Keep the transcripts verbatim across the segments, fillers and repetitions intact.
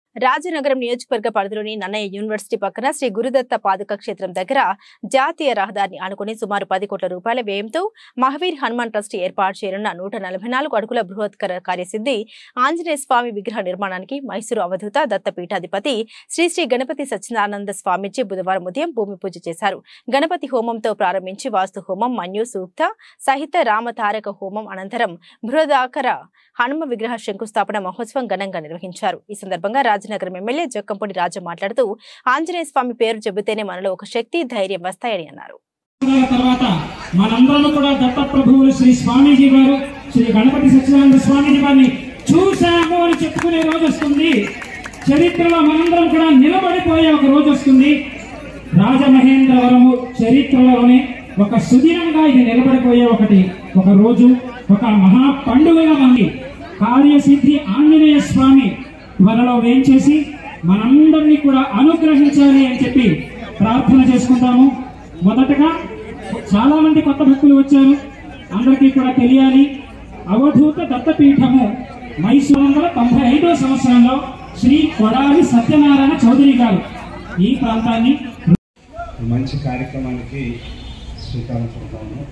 రాజనగరం నియోజకవర్గ పరిధిలోని నన్నయ్య యూనివర్సిటీ పక్కన శ్రీ గురుదత్త పాదుక క్షేత్రం దగ్గర జాతీయ రహదారిని ఆనుకుని సుమారు పది కోట్ల రూపాయల వ్యయంతో మహావీర్ హనుమాన్ ట్రస్ట్ ఏర్పాటు చేయనున్న నూట నలభై నాలుగు అడుగుల బృహత్కర కార్యసిద్ధి ఆంజనేయ స్వామి విగ్రహ నిర్మాణానికి మైసూరు అవధూత దత్తపీఠాధిపతి శ్రీ శ్రీ గణపతి సత్యనారాయణ స్వామిజీ బుధవారం ఉదయం భూమి పూజ చేశారు. గణపతి హోమంతో ప్రారంభించి వాస్తు హోమం, మన్యు సూక్త సహిత రామతారక హోమం అనంతరం బృహదాకర హనుమ విగ్రహ శంకుస్థాపన మహోత్సవం ఘనంగా నిర్వహించారు. ఈ సందర్భంగా రాజనగరం ఎమ్మెల్యే జక్కంపూడి రాజు మాట్లాడుతూ ఆంజనేయ స్వామి పేరు చెబితేనే మనలో ఒక శక్తి, ధైర్యం వస్తాయని అన్నారు. తర్వాత మనందరం కూడా దత్తప్రభువులు శ్రీ స్వామీజీ గారు శ్రీ గణపతి సత్యనారాయణ స్వామీజీ గారిని చూశాము అని చెప్పుకునే రోజు వస్తుంది. చరిత్రలో మనందరం కూడా నిలబడిపోయే ఒక రోజు వస్తుంది. రాజమహేంద్రవరము చరిత్రలోనే ఒక సుదినంగా ఇది నిలబడిపోయే ఒకటి ఒక రోజు, ఒక మహా పండుగగా మంది కార్యసిద్ధి ఆంజనేయ స్వామి త్వరలో వేంచేసి మనందరినీ కూడా అనుగ్రహించాలి అని చెప్పి ప్రార్థన చేసుకుంటాము. మొదటగా చాలా మంది కొత్త భక్తులు వచ్చారు, అందరికీ కూడా తెలియాలి. అవధూత దత్తపీఠము మైసూరు వందల తొంభై ఐదో సంవత్సరంలో శ్రీ కొడాలి సత్యనారాయణ చౌదరి గారు ఈ ప్రాంతాన్ని మంచి కార్యక్రమానికి శ్రీకారం చుడతాము.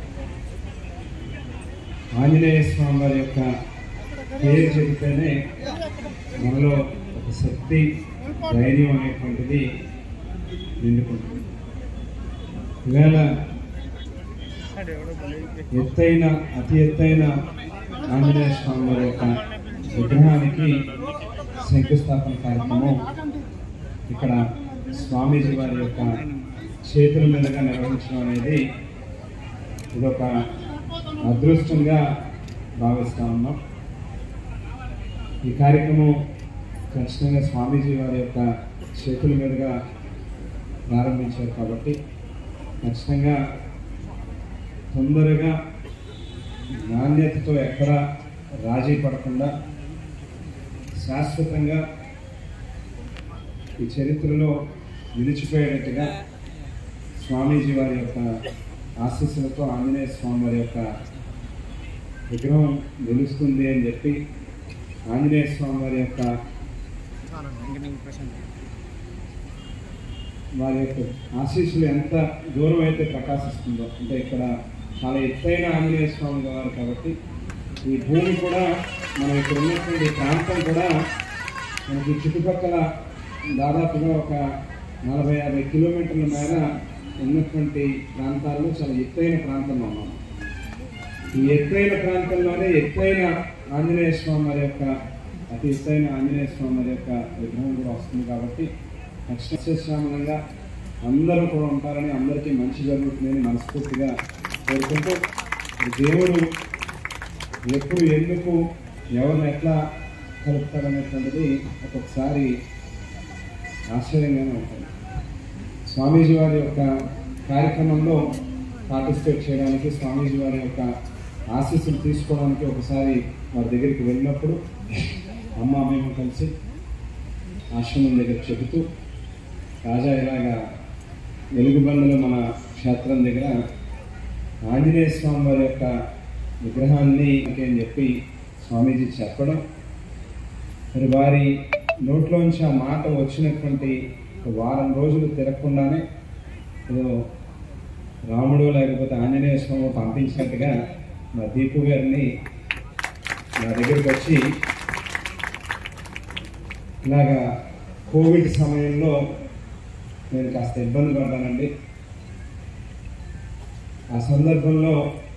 ఆంజనేయ స్వామి వారి యొక్క పేరు చెబితేనే మనలో ఒక శక్తి, ధైర్యం అనేటువంటిది నిండుకుంటుంది. ఇవాళ ఎత్తైన అతి ఎత్తైన ఆంజనేయ స్వామి వారి యొక్క విగ్రహానికి శంకుస్థాపన కార్యక్రమం ఇక్కడ స్వామీజీ వారి యొక్క చేతుల మీదుగా నిర్వహించడం అనేది ఇదొక అదృష్టంగా భావిస్తూ ఉన్నాం. ఈ కార్యక్రమం ఖచ్చితంగా స్వామీజీ వారి యొక్క చేతుల మీదుగా ప్రారంభించారు కాబట్టి ఖచ్చితంగా తొందరగా నాణ్యతతో ఎక్కడ రాజీ పడకుండా శాశ్వతంగా ఈ చరిత్రలో నిలిచిపోయేటట్టుగా స్వామీజీ వారి యొక్క ఆశీస్సులతో ఆంజనేయ స్వామి వారి యొక్క విగ్రహం నిలుస్తుంది అని చెప్పి ఆంజనేయ స్వామి వారి యొక్క వారి యొక్క ఆశీస్సులు ఎంత దూరం అయితే ప్రకాశిస్తుందో, అంటే ఇక్కడ చాలా ఎత్తైన ఆంజనేయ స్వామి వారు కాబట్టి ఈ భూమి కూడా మనం ఇక్కడ ఉన్నటువంటి ప్రాంతం కూడా మనకి చుట్టుపక్కల దాదాపుగా ఒక నలభై యాభై కిలోమీటర్ల మేర ఉన్నటువంటి ప్రాంతాల్లో చాలా ఎత్తైన ప్రాంతంలో ఉన్నాం. ఈ ఎత్తైన ప్రాంతంలోనే ఎత్తైన ఆంజనేయ స్వామి వారి యొక్క అతి ఎత్తైన ఆంజనేయ స్వామి వారి యొక్క విగ్రహం కూడా వస్తుంది కాబట్టి అక్షరశ్యామలంగా అందరూ కూడా ఉంటారని, అందరికీ మంచి జరుగుతుందని మనస్ఫూర్తిగా కోరుకుంటూ దేవుడు ఎప్పుడు ఎందుకు ఎవరిని ఎట్లా కలుపుతాడనేటువంటిది ఒక్కొక్కసారి ఆశ్చర్యంగానే ఉంటుంది. స్వామీజీ వారి యొక్క కార్యక్రమంలో పార్టిసిపేట్ చేయడానికి, స్వామీజీ వారి యొక్క ఆశీస్సులు తీసుకోవడానికి ఒకసారి వారి దగ్గరికి వెళ్ళినప్పుడు అమ్మ మేము కలిసి ఆశ్రమం దగ్గర చెబుతూ రాజా ఇలాగా వెలుగుబండలో మన క్షేత్రం దగ్గర ఆంజనేయ స్వామి వారి యొక్క విగ్రహాన్ని అని చెప్పి స్వామీజీ చెప్పడం, మరి వారి నోట్లోంచి ఆ మాట వచ్చినటువంటి వారం రోజులు తిరగకుండానే ఏదో రాముడు లేకపోతే ఆంజనేయ స్వామి పంపించినట్టుగా మా దీపు గారిని నా దగ్గరికి వచ్చి ఇలాగా కోవిడ్ సమయంలో నేను కాస్త ఇబ్బంది పడ్డానండి. ఆ సందర్భంలో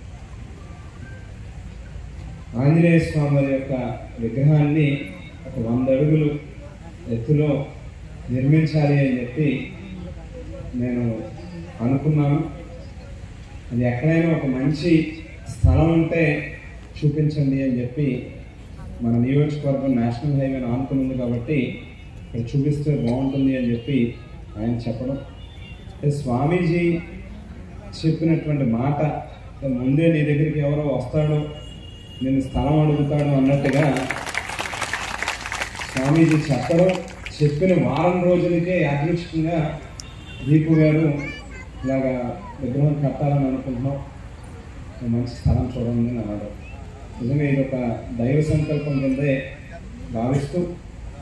ఆంజనేయ స్వామి వారి యొక్క విగ్రహాన్ని ఒక వంద అడుగులు ఎత్తులో నిర్మించాలి అని చెప్పి నేను అనుకున్నాను. అది ఎక్కడైనా ఒక మంచి స్థలం ఉంటే చూపించండి అని చెప్పి, మన నియోజకవర్గం నేషనల్ హైవేని ఆనుకుని ఉంది కాబట్టి ఇక్కడ చూపిస్తే బాగుంటుంది అని చెప్పి ఆయన చెప్పడం, స్వామీజీ చెప్పినటువంటి మాట ముందే నీ దగ్గరికి ఎవరో వస్తాడో నేను స్థలం అడుగుతాడు అన్నట్టుగా స్వామీజీ చెప్పడం, చెప్పిన వారం రోజులకే యాదృచ్ఛికంగా దీపు గారు ఇలాగా విగ్రహం కట్టాలని అనుకుంటున్నాం, మంచి స్థలం చూడండి అని అన్నాడు. నిజంగా ఇది ఒక దైవ సంకల్పం కిందే భావిస్తూ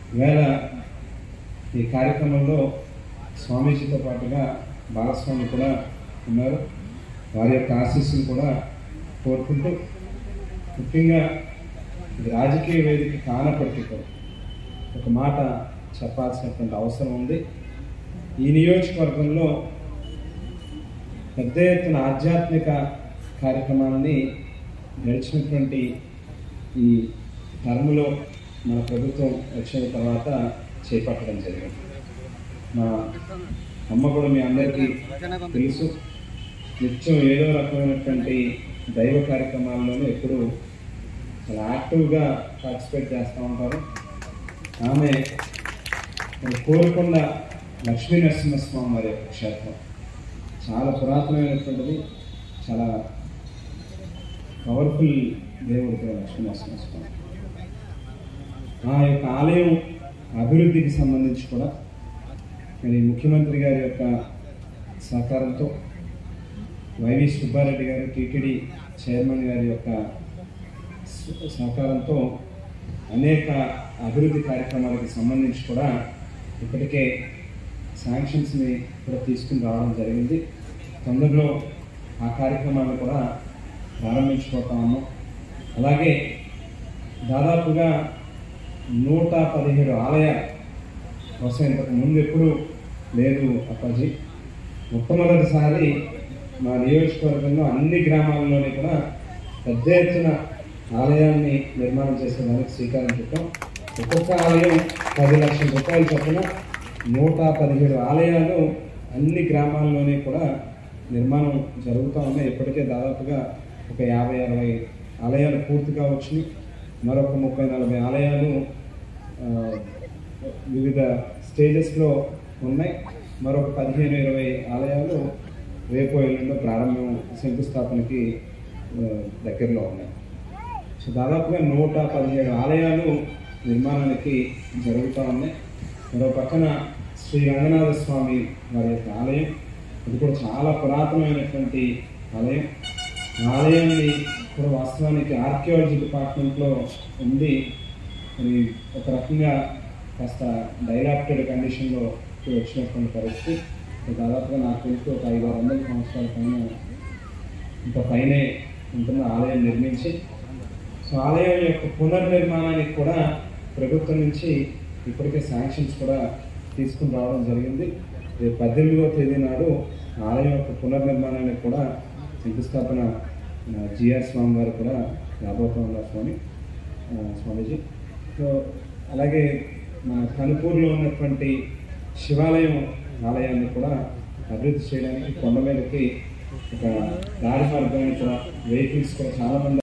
ఈవేళ ఈ కార్యక్రమంలో స్వామీజీతో పాటుగా బాలస్వామి కూడా ఉన్నారు. వారి యొక్క ఆశీస్సులు కూడా కోరుకుంటూ, ముఖ్యంగా ఇది రాజకీయ వేదిక కానప్పటికీ కూడా ఒక మాట చెప్పాల్సినటువంటి అవసరం ఉంది. ఈ నియోజకవర్గంలో పెద్ద ఎత్తున ఆధ్యాత్మిక కార్యక్రమాలని గడిచినటువంటి ఈ టర్మ్లో మన ప్రభుత్వం వచ్చిన తర్వాత చేపట్టడం జరిగింది. మా అమ్మ కూడా మీ అందరికీ తెలుసు, నిత్యం ఏదో రకమైనటువంటి దైవ కార్యక్రమాల్లోనూ ఎప్పుడూ చాలా యాక్టివ్గా పార్టిసిపేట్ చేస్తూ ఉంటారు. ఆమె కోరుకొండ లక్ష్మీ నరసింహస్వామి వారి యొక్క క్షేత్రం చాలా పురాతనమైనటువంటిది, చాలా పవర్ఫుల్ దేవుడు కూడా లక్ష్మీ నరసింహస్వామి. ఆ యొక్క ఆలయం అభివృద్ధికి సంబంధించి కూడా మరి ముఖ్యమంత్రి గారి యొక్క సహకారంతో, వైవి సుబ్బారెడ్డి గారు టీటీడీ చైర్మన్ గారి యొక్క సహకారంతో అనేక అభివృద్ధి కార్యక్రమాలకు సంబంధించి కూడా ఇప్పటికే శాంక్షన్స్ని కూడా తీసుకుని రావడం జరిగింది. తొందరలో ఆ కార్యక్రమాన్ని కూడా ప్రారంభించుకోతాము. అలాగే దాదాపుగా నూట పదిహేడు ఆలయాలు కోసం ఇంతకు ముందు ఎప్పుడు లేదు అప్పాజీ. మొట్టమొదటిసారి మా నియోజకవర్గంలో అన్ని గ్రామాల్లోని కూడా పెద్ద ఎత్తున ఆలయాన్ని నిర్మాణం చేసేదానికి శ్రీకారం చుట్టాం. ఒక్కొక్క ఆలయం పది లక్షల రూపాయలు చొప్పున నూట పదిహేడు ఆలయాలు అన్ని గ్రామాల్లోనే కూడా నిర్మాణం జరుగుతూ ఉన్నాయి. ఇప్పటికే దాదాపుగా ఒక యాభై అరవై ఆలయాలు పూర్తిగా వచ్చినాయి. మరొక ముప్పై నలభై ఆలయాలు వివిధ స్టేజెస్లో ఉన్నాయి. మరొక పదిహేను ఇరవై ఆలయాలు రేపు ఎల్లుండో ప్రారంభం శంకుస్థాపనకి దగ్గరలో ఉన్నాయి. సో దాదాపుగా నూట పదిహేడు ఆలయాలు నిర్మాణానికి జరుగుతూ ఉన్నాయి. మరో పక్కన శ్రీ రంగనాథ స్వామి వారి యొక్క ఆలయం, అది కూడా చాలా పురాతనమైనటువంటి ఆలయం. ఆలయాన్ని కూడా వాస్తవానికి ఆర్కియాలజీ డిపార్ట్మెంట్లో ఉంది. మరి ఒక రకంగా కాస్త డైలాప్టెడ్ కండిషన్లో వచ్చినటువంటి పరిస్థితి. దాదాపుగా నాకు తెలిసి ఒక ఐదు వందల సంవత్సరాల పైన ఇంకా పైనే ఉంటున్న ఆలయం నిర్మించి, సో ఆలయం యొక్క పునర్నిర్మాణానికి కూడా ప్రభుత్వం నుంచి ఇప్పటికే శాంక్షన్స్ కూడా తీసుకుని రావడం జరిగింది. రేపు పద్దెనిమిదవ తేదీ నాడు ఆలయం యొక్క పునర్నిర్మాణానికి కూడా శంకుస్థాపన జిఆర్ స్వామి వారు కూడా రాబోతూ ఉన్నారు స్వామి స్వామీజీ. సో అలాగే మన కనుపూర్లో ఉన్నటువంటి శివాలయం ఆలయాన్ని కూడా అభివృద్ధి చేయడానికి కొండ మీదకి ఒక దారి మార్గాన్ని కూడా వెహికల్స్ కూడా చాలామంది